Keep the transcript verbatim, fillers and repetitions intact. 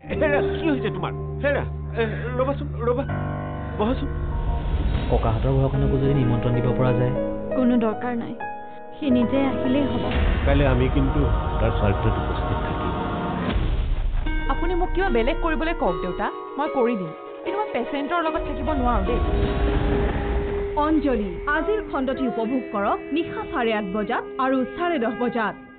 হেৰা কি হৈছে তোমাৰ হেৰা ৰ'বাচোন ৰ'বা বহাচোন ককাহঁতৰ ঘৰখনকো যদি নিমন্ত্ৰণ দিব পৰা যায় কোনো দৰকাৰ নাই সি নিজে আহিলেই হ'ব কাইলৈ আমি কিন্তু তাৰ স্বাৰ্থত উপস্থিত থাকিম আপুনি মোক কিবা বেলেগ কৰিবলৈ কওক দেউতা মই কৰি দিম কিন্তু মই পেচেণ্টৰ লগত থাকিব নোৱাৰো দেই অঞ্জলি আজিৰ খণ্ডটি উপভোগ কৰক নিশা চাৰে আঠ বজাত আৰু চাৰে দহ বজাত